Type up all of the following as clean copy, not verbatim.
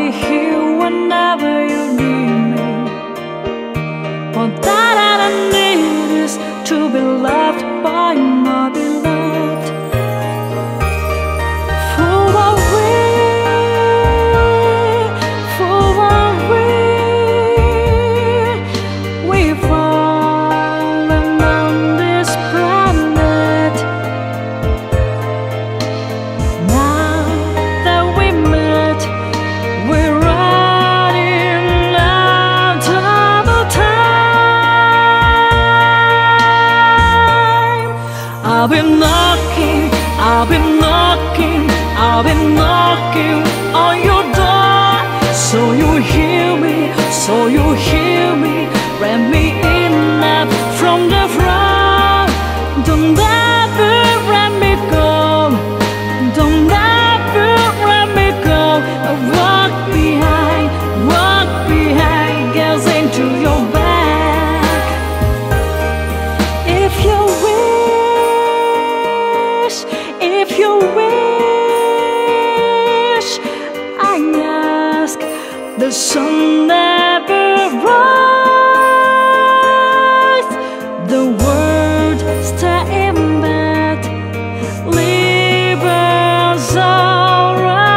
be here whenever you need me. All that I need is to be loved by my beloved. For we've fallen on this planet. Now that we met, we're running out of time. I've been knocking, I've been knocking, I've been knocking on your door. So you hear me, so you hear me. Let me in up from the front. Don't ever let me go. Don't ever let me go. I walk behind, gets into your back. If you wish, I ask the sun never rise. The world stay in bed, leave us all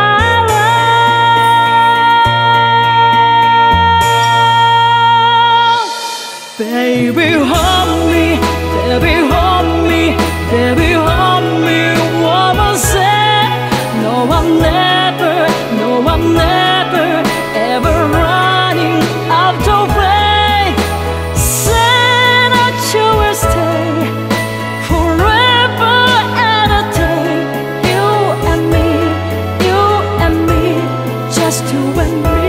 alone. Baby, hold me, baby, hold me, baby, hold me. Woman said, no, I'm never, no, I'm never, ever running out of faith. Said that you will stay forever and a day. You and me, just you and me.